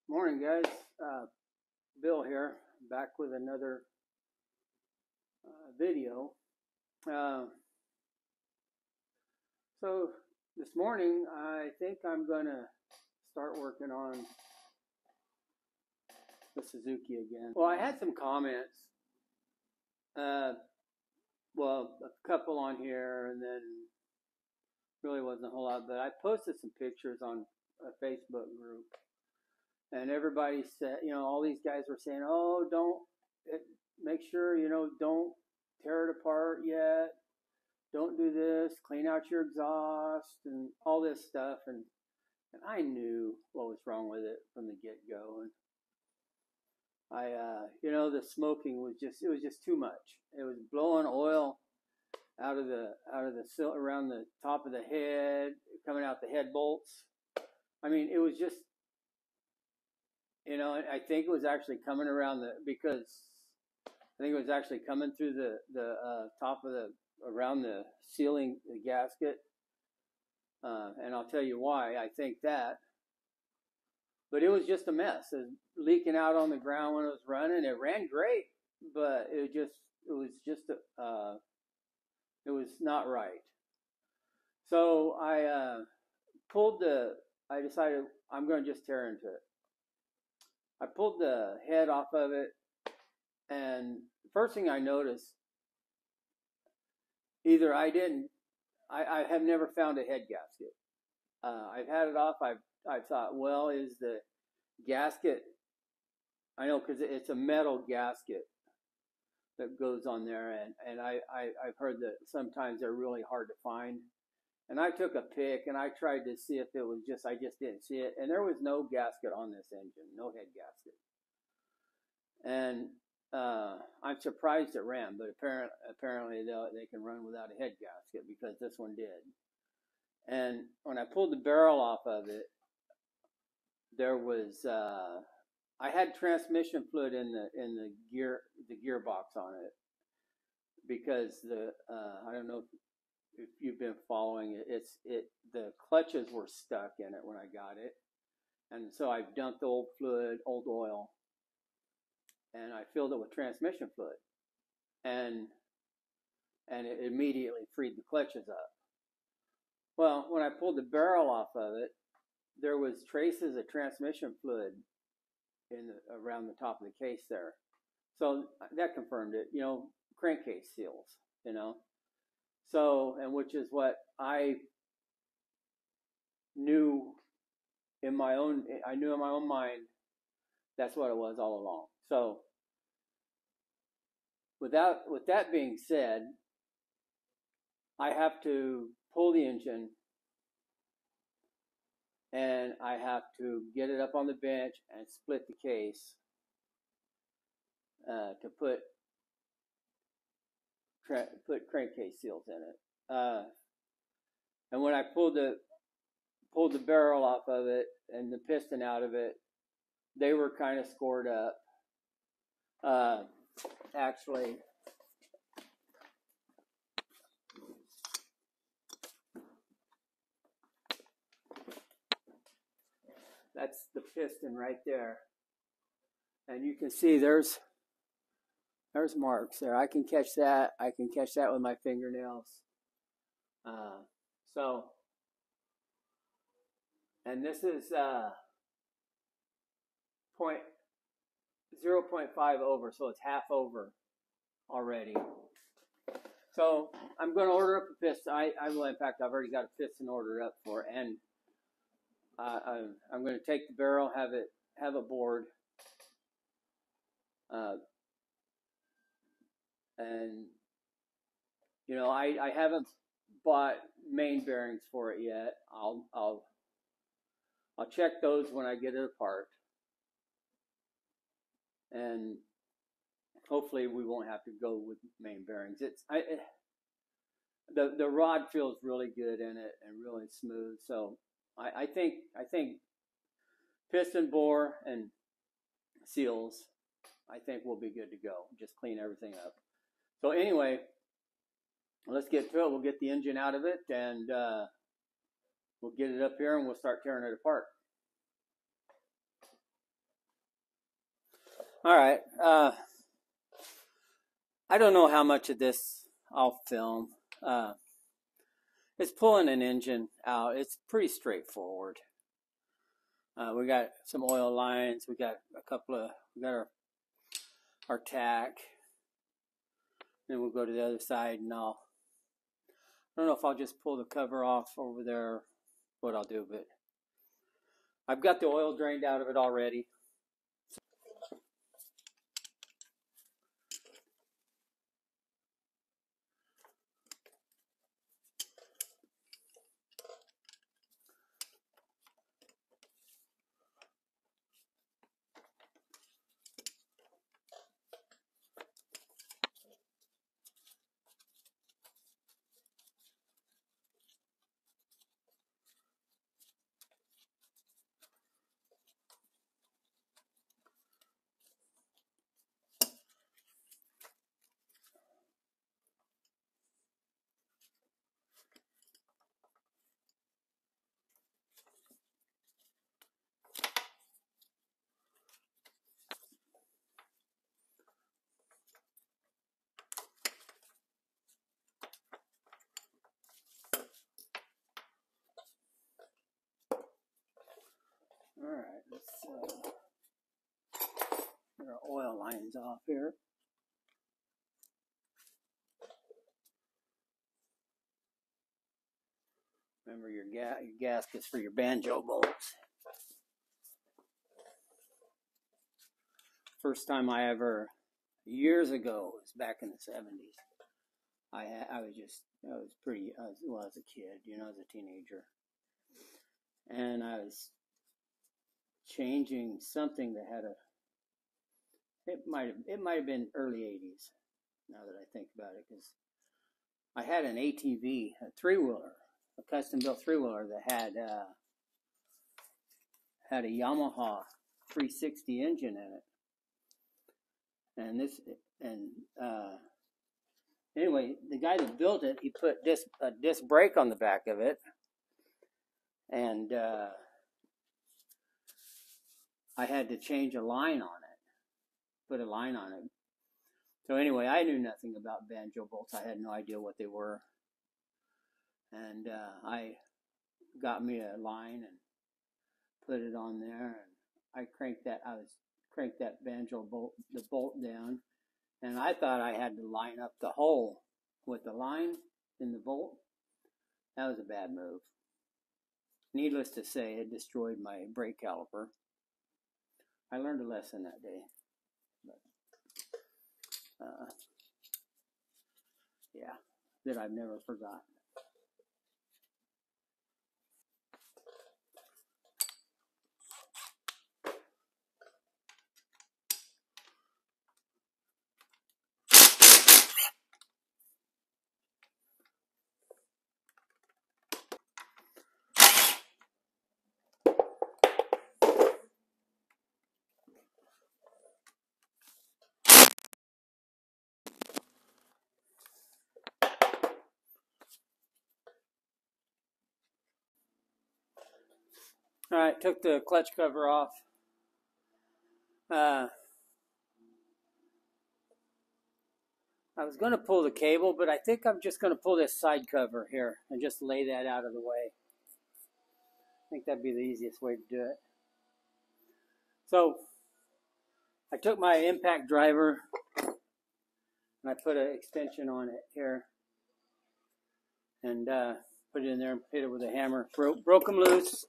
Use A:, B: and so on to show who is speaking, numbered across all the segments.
A: Morning, guys. Bill here, back with another video. Uh, so this morning, I think I'm gonna start working on the Suzuki again. Well, I had some comments. Well, a couple on here, and then really wasn't a whole lot. But I posted some pictures on a Facebook group. And everybody said, all these guys were saying, oh, make sure, don't tear it apart yet. Don't do this. Clean out your exhaust and all this stuff. And I knew what was wrong with it from the get-go. And the smoking was it was just too much. It was blowing oil out of the around the top of the head, coming out the head bolts. I mean, it was just, I think it was actually coming around because I think it was actually coming through the top of around the sealing, the gasket. And I'll tell you why I think that. But it was just a mess. It was leaking out on the ground when it was running. It ran great, but it was not right. So I decided I'm going to just tear into it. I pulled the head off of it, and the first thing I noticed, either I have never found a head gasket. I've had it off. I thought, well, is the gasket? I know because it's a metal gasket that goes on there, and I've heard that sometimes they're really hard to find. And I took a pick and I tried to see if it was I just didn't see it. And there was no gasket on this engine, no head gasket. And I'm surprised it ran, but apparently they can run without a head gasket because this one did. And when I pulled the barrel off of it, there was, I had transmission fluid in the gearbox on it because I don't know if you've been following it, the clutches were stuck in it when I got it, and so I dumped the old oil, and I filled it with transmission fluid, and it immediately freed the clutches up. Well, when I pulled the barrel off of it, there was traces of transmission fluid around the top of the case there, so that confirmed it. Crankcase seals, So, and which is what I knew in my own mind, that's what it was all along. So, with that being said, I have to pull the engine and I have to get it up on the bench and split the case to put crankcase seals in it. And when I pulled the barrel off of it and the piston out of it, they were kind of scored up. Actually, that's the piston right there. And you can see there's marks there. I can catch that. I can catch that with my fingernails. And this is 0.5 over, so it's half over already. So I'm going to order up a piston. In fact, I've already got a piston ordered up for it, and I'm going to take the barrel, have a board, and I haven't bought main bearings for it yet. I'll check those when I get it apart, and hopefully we won't have to go with main bearings. The rod feels really good in it and really smooth. So I think piston bore and seals, I think we'll be good to go. Just clean everything up. So anyway, let's get to it. We'll get the engine out of it, and we'll get it up here and we'll start tearing it apart. All right. I don't know how much of this I'll film. It's pulling an engine out. It's pretty straightforward. We got some oil lines. We got our tack. Then we'll go to the other side, and I don't know if I'll just pull the cover off over there, what I'll do, but I've got the oil drained out of it already. All right, let's get our oil lines off here. Remember your gaskets for your banjo bolts. First time I ever, years ago, was back in the 70s. I was pretty, well, as a kid, as a teenager. And I was changing something that had it might have been early 80s, now that I think about it, because I had an ATV, a three-wheeler, a custom-built three-wheeler that had a Yamaha 360 engine in it. Anyway, the guy that built it, he put a disc brake on the back of it, and I had to change a line on it, put a line on it. So anyway, I knew nothing about banjo bolts. I had no idea what they were. And I got me a line and put it on there, and I cranked that banjo bolt, the bolt down, and I thought I had to line up the hole with the line in the bolt. That was a bad move. Needless to say, it destroyed my brake caliper. I learned a lesson that day. But, yeah, that I've never forgotten. All right, took the clutch cover off. I was going to pull the cable, but I think I'm just going to pull this side cover here and just lay that out of the way. I think that'd be the easiest way to do it. So I took my impact driver and I put an extension on it here and put it in there and hit it with a hammer. Broke them loose.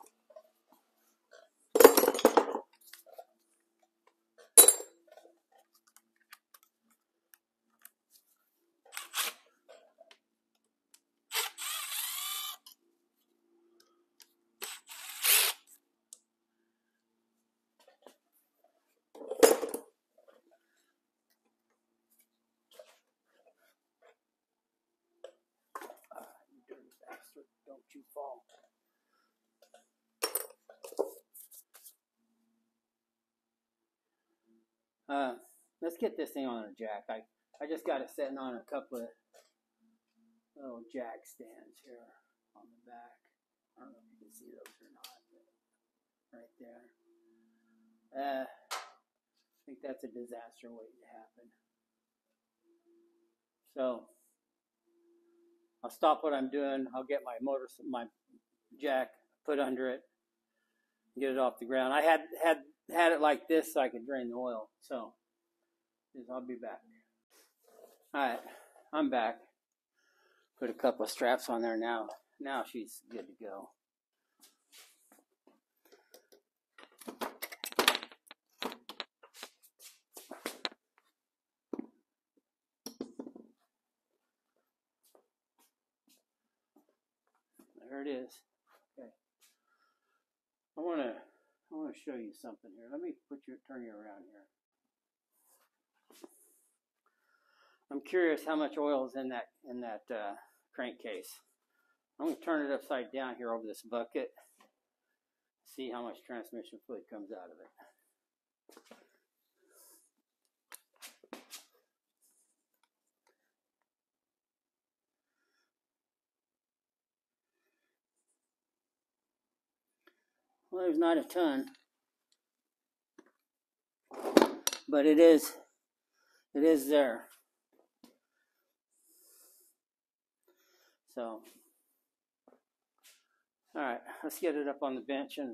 A: Don't you fall. Let's get this thing on a jack. I just got it sitting on a couple of little jack stands here on the back. I don't know if you can see those or not, but right there. I think that's a disaster waiting to happen. So I'll stop what I'm doing. I'll get my jack, put under it, get it off the ground. I had it like this so I could drain the oil. So I'll be back. All right, I'm back. Put a couple of straps on there now. Now she's good to go. There it is. Okay. I want to show you something here. Let me turn you around here. I'm curious how much oil is in that crankcase. I'm going to turn it upside down here over this bucket. See how much transmission fluid comes out of it. Well, there's not a ton, but it is there. So, all right, let's get it up on the bench and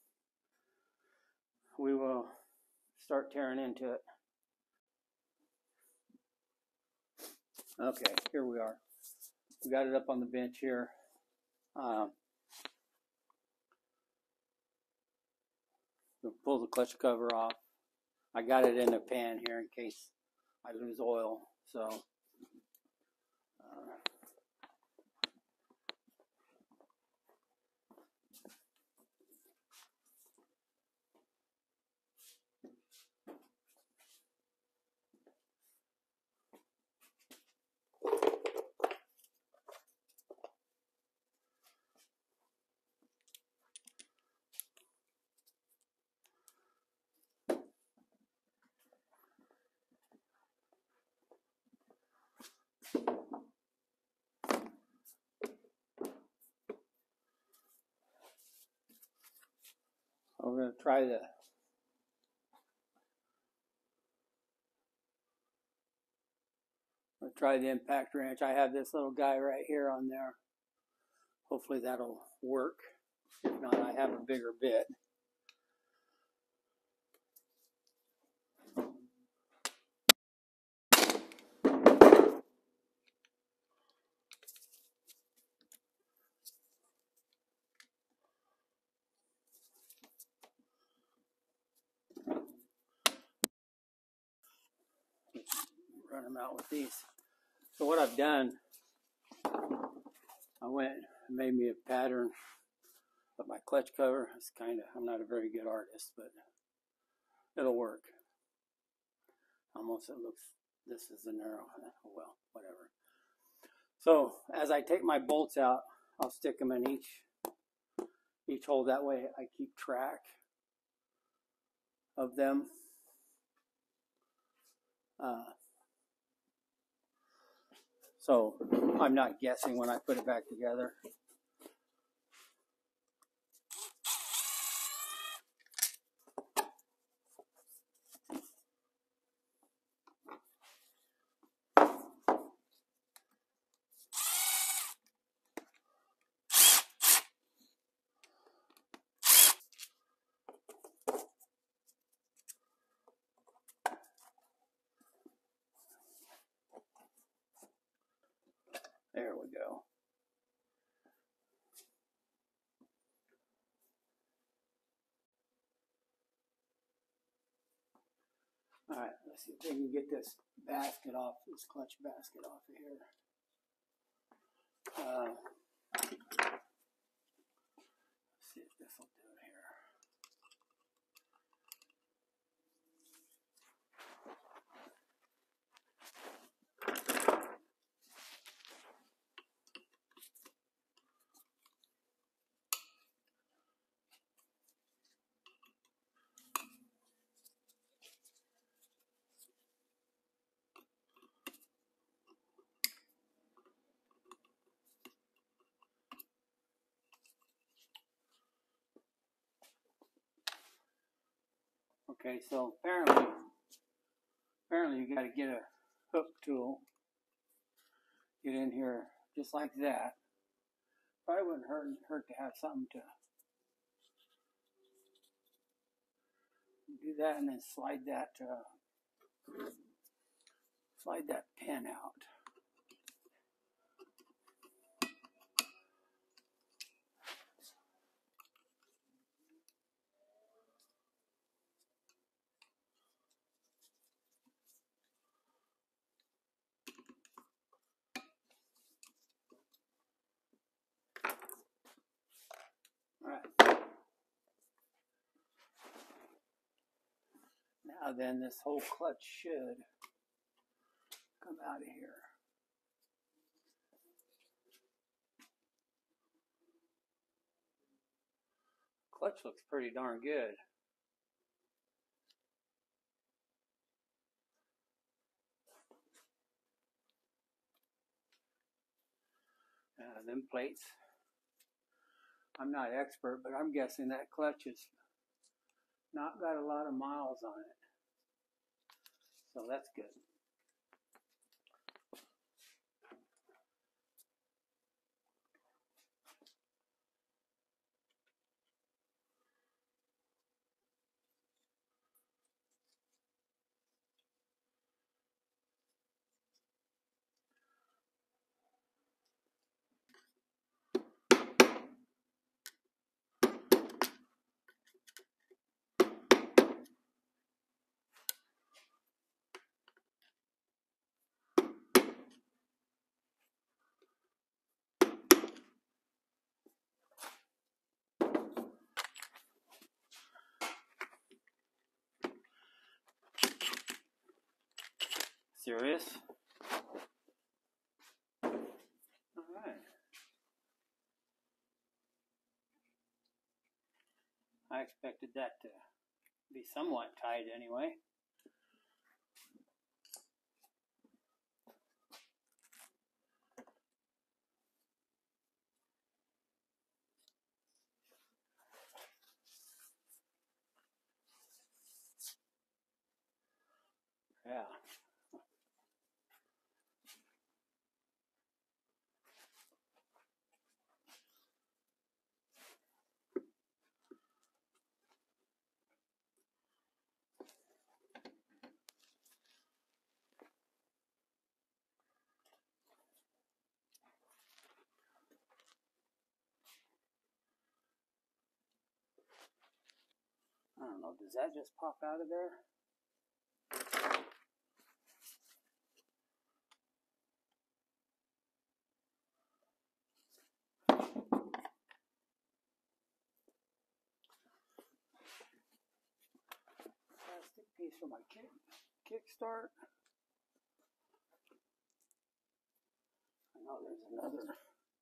A: we will start tearing into it. Okay, here we are. We got it up on the bench here. We'll pull the clutch cover off. I got it in a pan here in case I lose oil. So we're going to try the impact wrench. I have this little guy right here on there. Hopefully that'll work. If not, I have a bigger bit. Run them out with these. So what I've done, I went and made me a pattern of my clutch cover. It's I'm not a very good artist, but it'll work. Almost it looks, this is the narrow, well, whatever. So as I take my bolts out, I'll stick them in each hole. That way I keep track of them. So I'm not guessing when I put it back together. There we go. All right, let's see if we can get this basket off, this clutch basket off of here. Let's see if this will do it here. Okay, so apparently Apparently you got to get a hook tool, get in here just like that. Probably wouldn't hurt to have something to do that, and then slide that pin out. All right. Now then, this whole clutch should come out of here. Clutch looks pretty darn good. Them plates, I'm not expert, but I'm guessing that clutch has not got a lot of miles on it. So that's good. Serious? All right. I expected that to be somewhat tight anyway. Yeah. I don't know, does that just pop out of there? Plastic piece for my kickstart. I know there's another.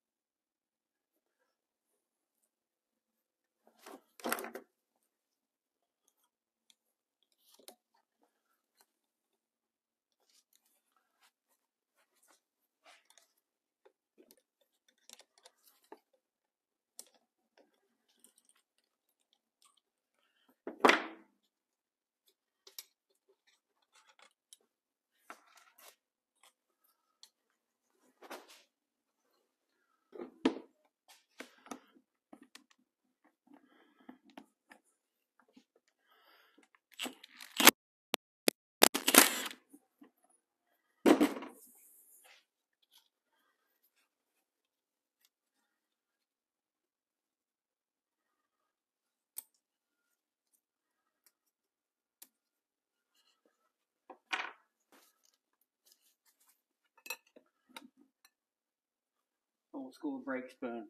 A: Old school brake spoon.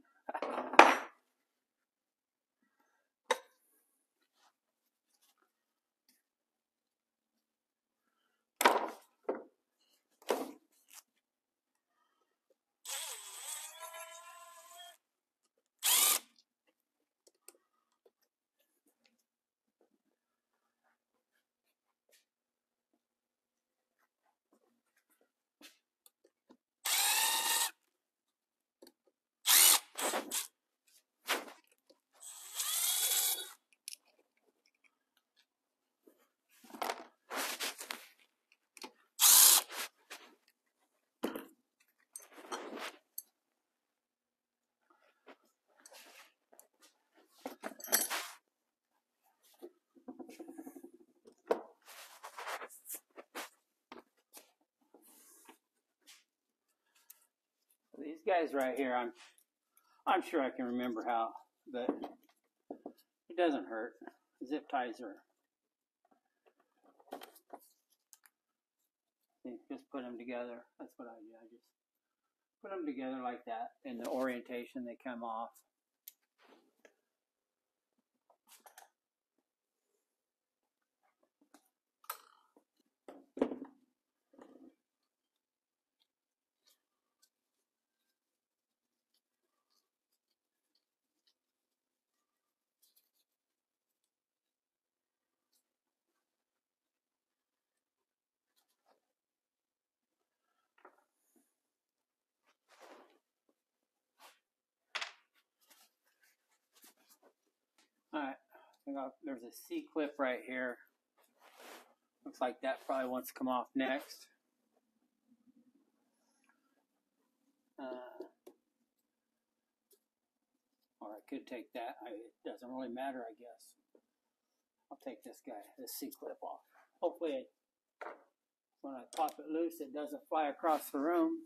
A: ties right here. I'm sure I can remember how, but it doesn't hurt. Zip ties are. Just put them together. That's what I do. I just put them together like that. In the orientation, they come off. All right. There's a C-clip right here. Looks like that probably wants to come off next. Or I could take that. It doesn't really matter, I guess. I'll take this guy, this C-clip off. Hopefully, when I pop it loose, it doesn't fly across the room.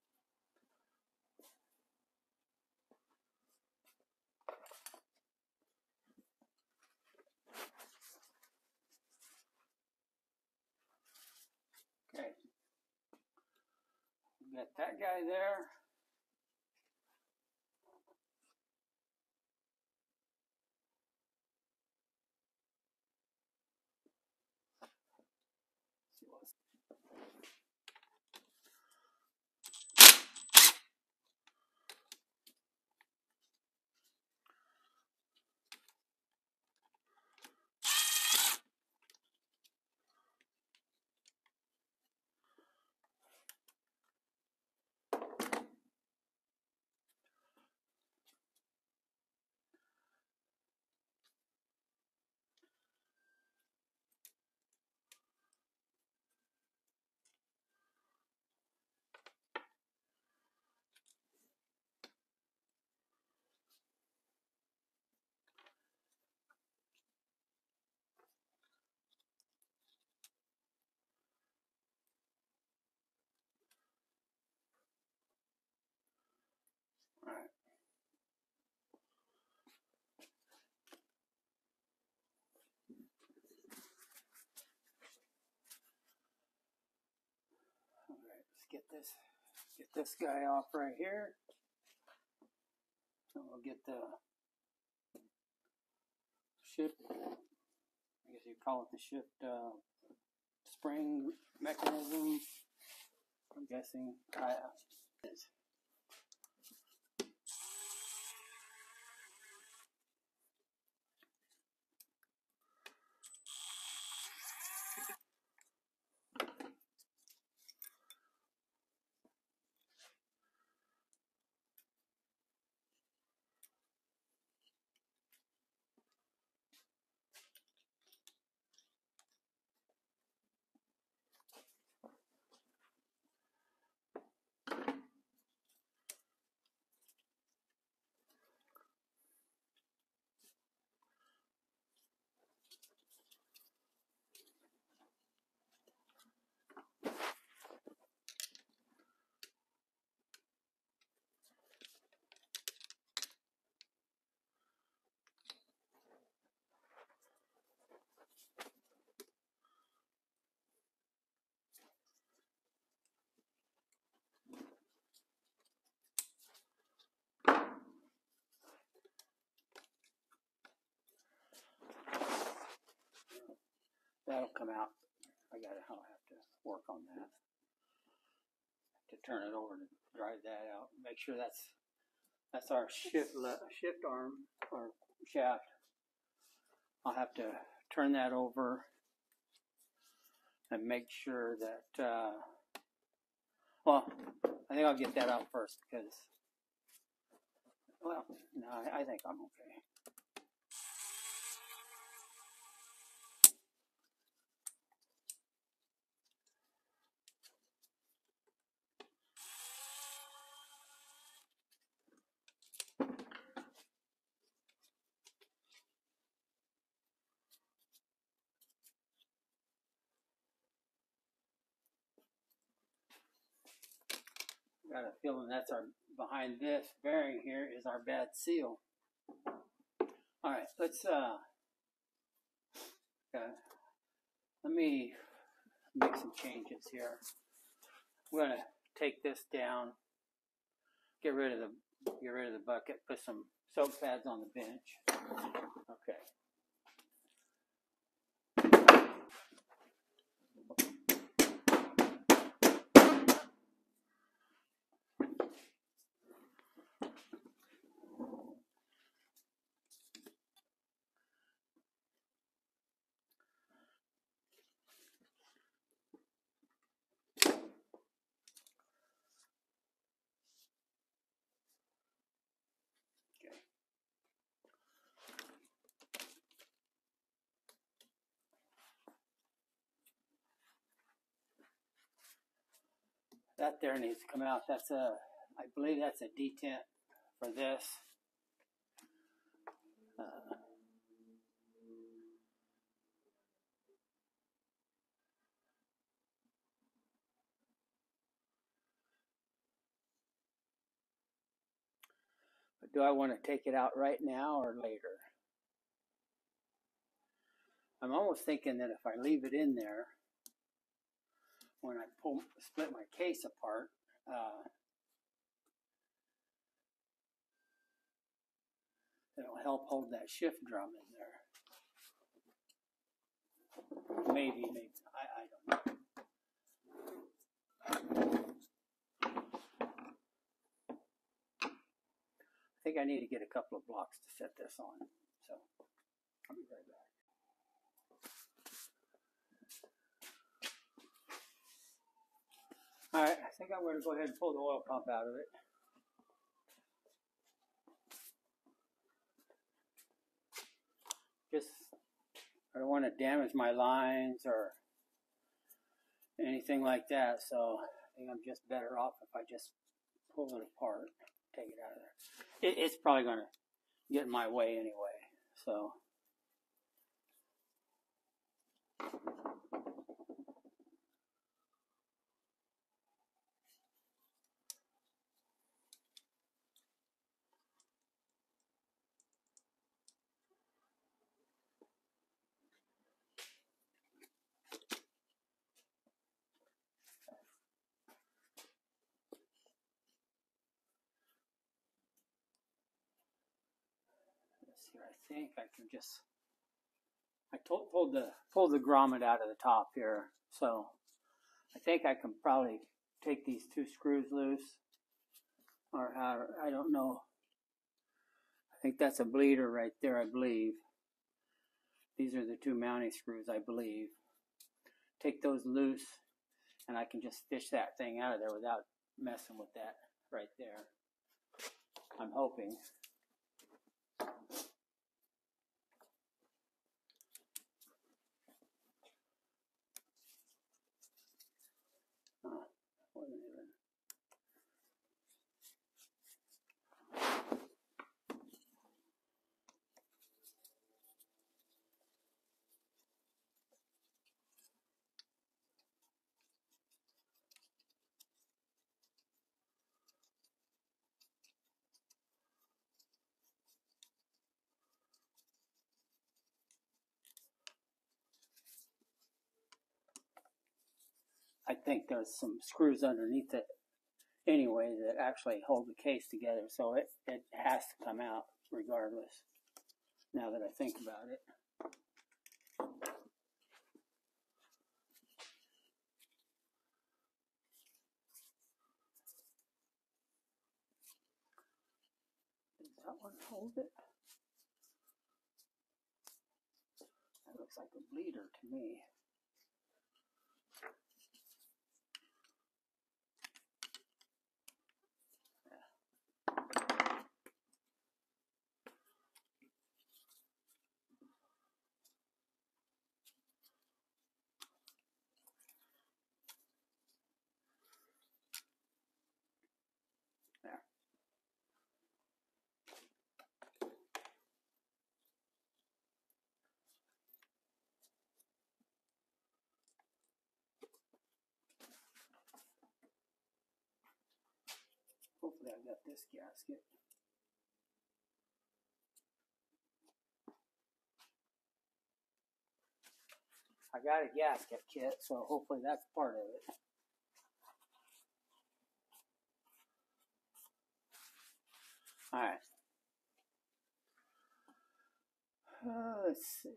A: Okay. Got that guy there. All right. All right, let's get this guy off right here. And we'll get the shift, I guess you'd call it the shift spring mechanism. I'm guessing is. That'll come out. I'll have to work on that to turn it over and drive that out. Make sure that's our shift arm or shaft. I'll have to turn that over and make sure that. Well, I think I'll get that out first because. Well, no, I think I'm okay. Got a feeling that's our, behind this bearing here is our bad seal. All right, let's, let me make some changes here. We're gonna take this down, get rid of the bucket, put some soap pads on the bench. Okay. That there needs to come out. That's a, I believe that's a detent for this. But do I want to take it out right now or later? I'm almost thinking that if I leave it in there, when I split my case apart, it'll help hold that shift drum in there. Maybe, I don't know. I think I need to get a couple of blocks to set this on, so I'll be right back. All right, I think I'm going to go ahead and pull the oil pump out of it. Just, I don't want to damage my lines or anything like that, so I think I'm just better off if I just pull it apart, take it out of there. It's probably going to get in my way anyway, so. Here, I think I can just, I pulled the grommet out of the top here, so I think I can probably take these two screws loose, or I don't know. I think that's a bleeder right there, I believe. These are the two mounting screws, I believe. Take those loose, and I can just fish that thing out of there without messing with that right there. I'm hoping. Wasn't even. I think there's some screws underneath it anyway that actually hold the case together, so it has to come out regardless, now that I think about it. Does that one hold it? That looks like a bleeder to me. There. got this gasket. I got a gasket kit, so hopefully that's part of it. All right. Let's see.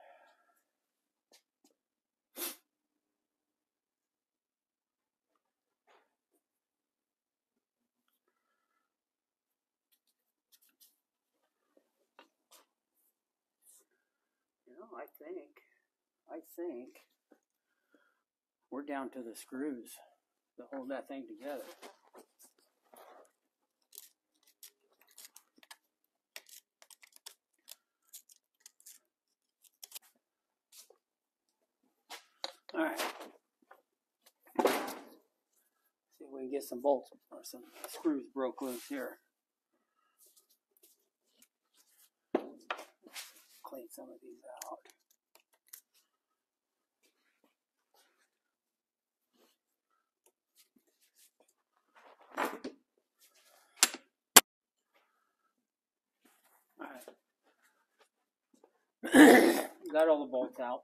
A: You know, I think we're down to the screws to hold that thing together. All right. See if we can get some bolts or some screws broke loose here. Clean some of these out. All right. Got all the bolts out.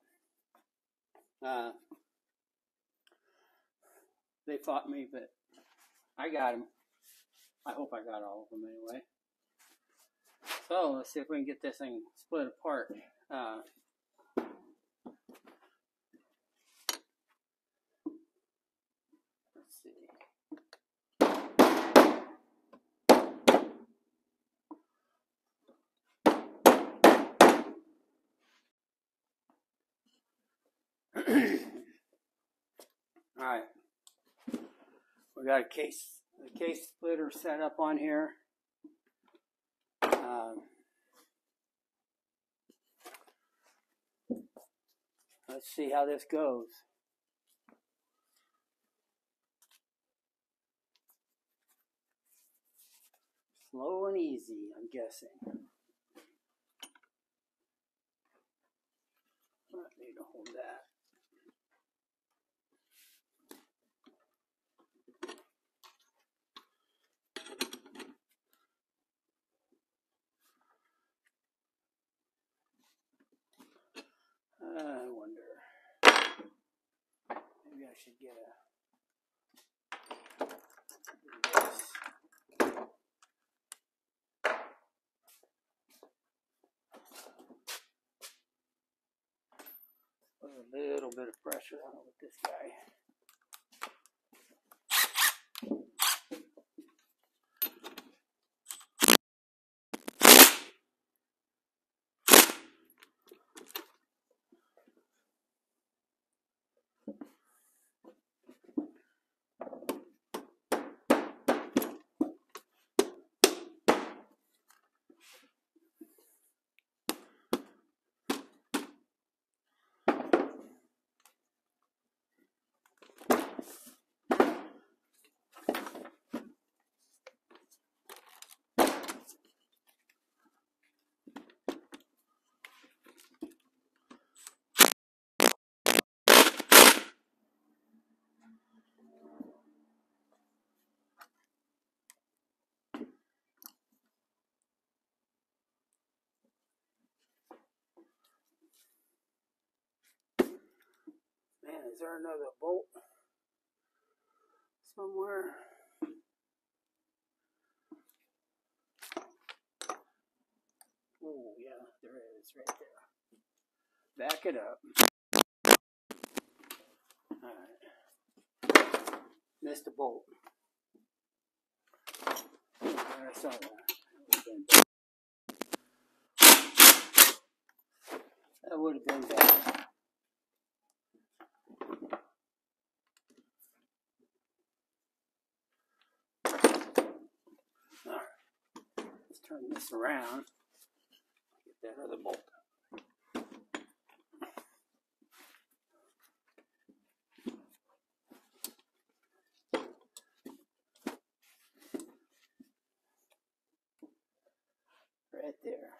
A: They fought me, but I got them. I hope I got all of them anyway. So let's see if we can get this thing split apart. Let's see. All right. We got a case splitter set up on here. Let's see how this goes. Slow and easy, I'm guessing. I need to hold that. I wonder. Maybe I should get put a little bit of pressure on it with this guy. Man, is there another bolt somewhere? Oh, yeah, there is right there. Back it up. All right. Missed a bolt. I saw that. That would have been bad. All right. Let's turn this around. Get that other bolt. Right there.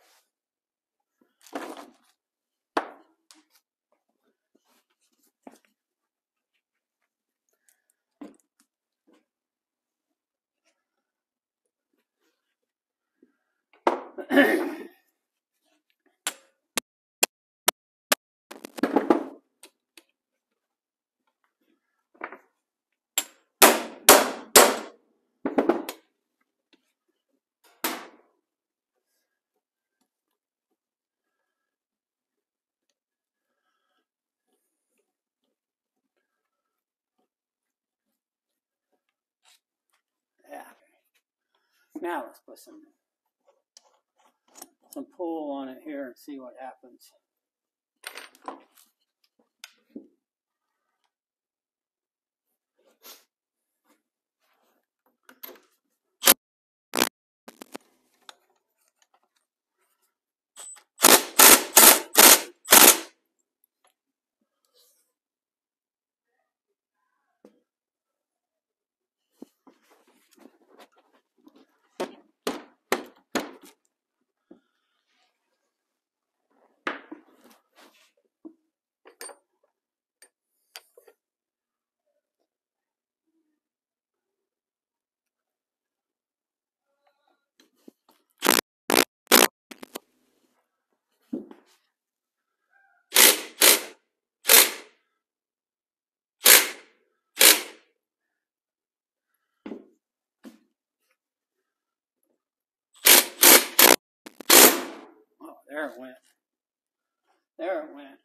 A: Yeah. Now let's put some pull on it here and see what happens. Oh, there it went. There it went.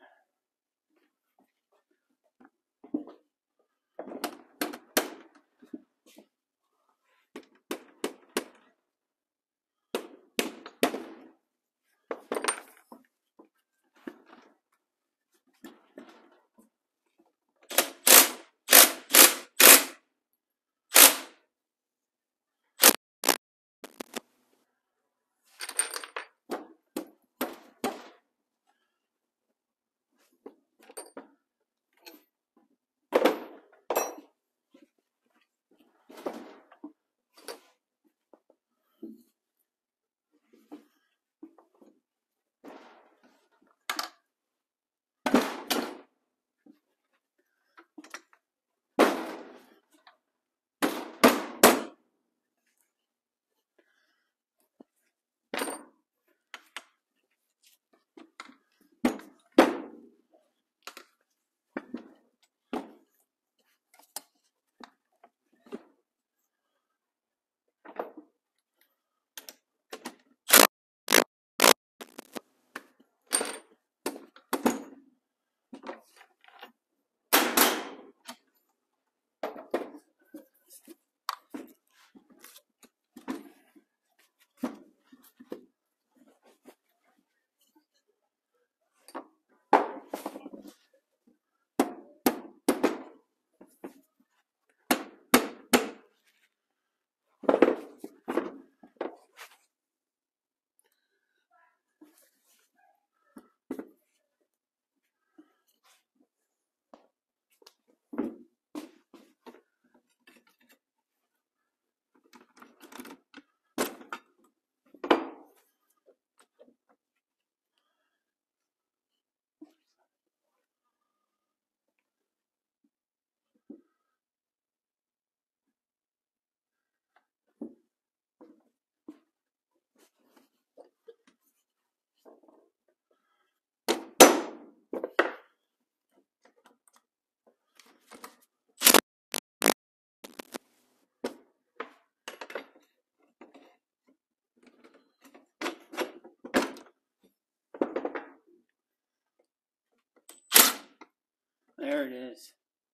A: There it is.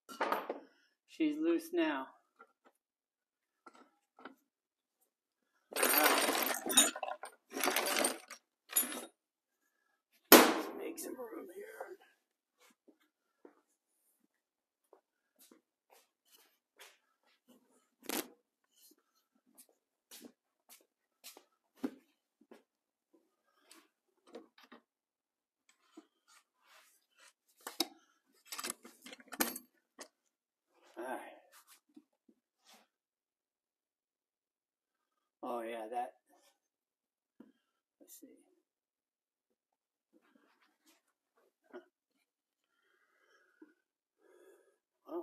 A: She's loose now. Let's make some room here. Oh yeah, that. Let's see. Well,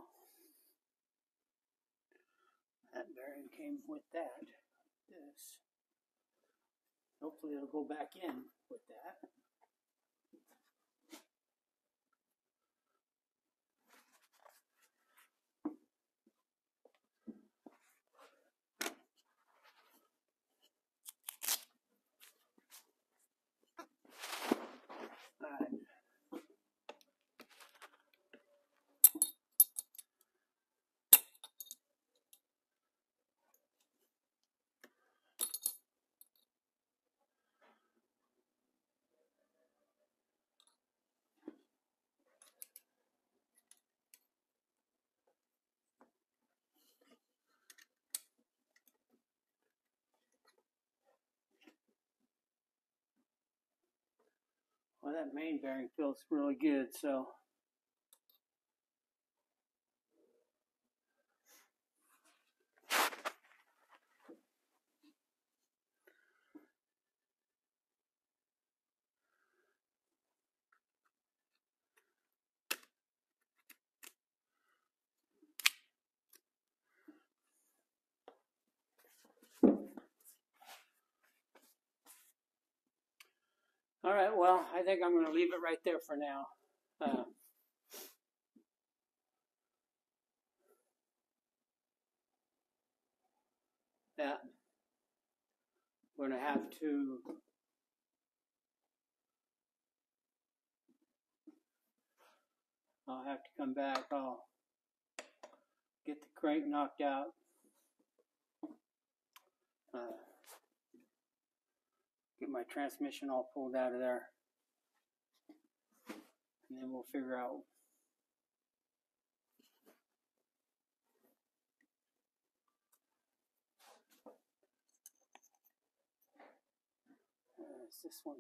A: that bearing came with that. This.
B: Hopefully it'll go back in with that. Well, that main bearing feels really good, so. All right, well, I think I'm going to leave it right there for now. Yeah, we're going to have to I'll have to come back. I'll get the crank knocked out. Get my transmission all pulled out of there. And then we'll figure out is this one.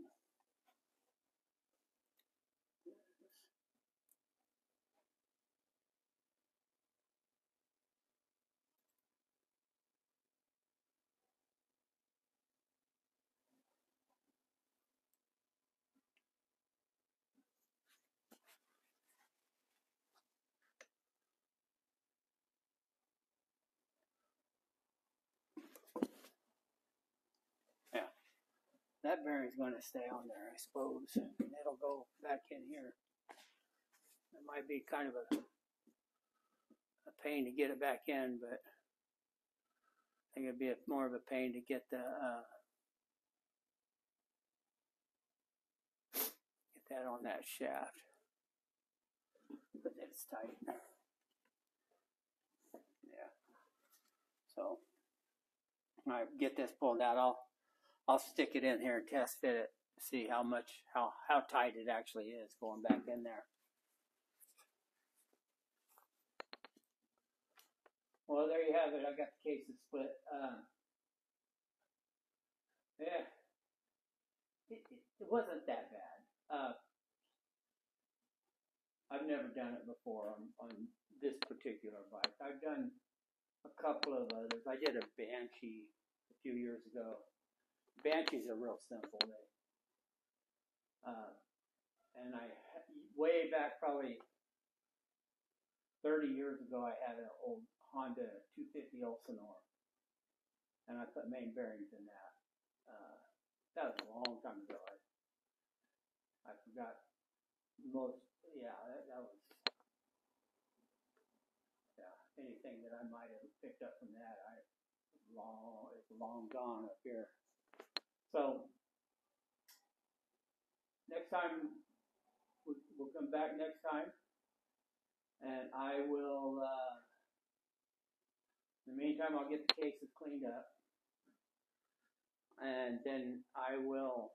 B: Yeah, that bearing's going to stay on there, I suppose. It'll go back in here. It might be kind of a pain to get it back in, but I think it'd be more of a pain to get the get that on that shaft. But it's tight. Yeah. So I get this pulled out. I'll stick it in here and test fit it, see how tight it actually is going back in there. Well, there you have it. I got the cases split. Yeah, it wasn't that bad. I've never done it before on this particular bike. I've done a couple of others. I did a Banshee a few years ago. Banshees are real simple. And way back probably 30 years ago, I had an old Honda 250 Elsinore, and I put main bearings in that. That was a long time ago. I forgot most. Yeah, that was. Yeah, anything that I might have picked up from that, it's long gone up here. So next time we'll come back next time, and I will. In the meantime, I'll get the cases cleaned up, and then I will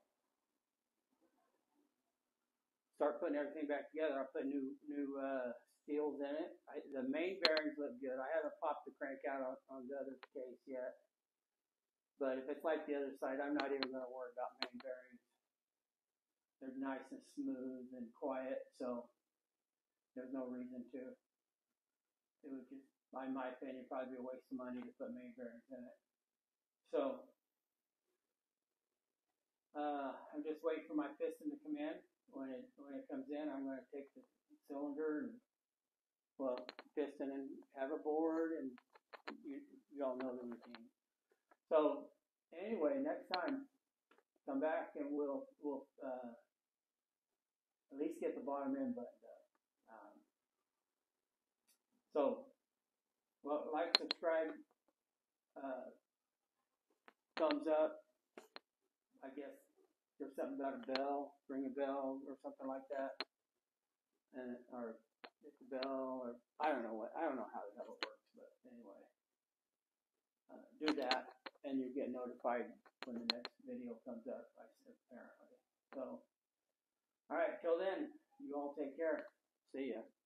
B: start putting everything back together. I'll put new seals in it. The main bearings look good. I haven't popped the crank out on the other case yet, but if it's like the other side, I'm not even going to worry about main bearings. They're nice and smooth and quiet, so there's no reason to. It would just, in my opinion, probably be a waste of money to put main bearings in it. So I'm just waiting for my piston to come in. When it comes in, I'm going to take the cylinder and piston and have a board, and you all know the routine. So anyway, next time come back and we'll at least get the bottom end buttoned up. So, well, like, subscribe, thumbs up. I guess there's something about a bell, ring a bell or something like that, and or hit the bell, or I don't know how the hell it works, but anyway, do that, and you get notified when the next video comes up. Apparently. So, all right. Till then, you all take care. See ya.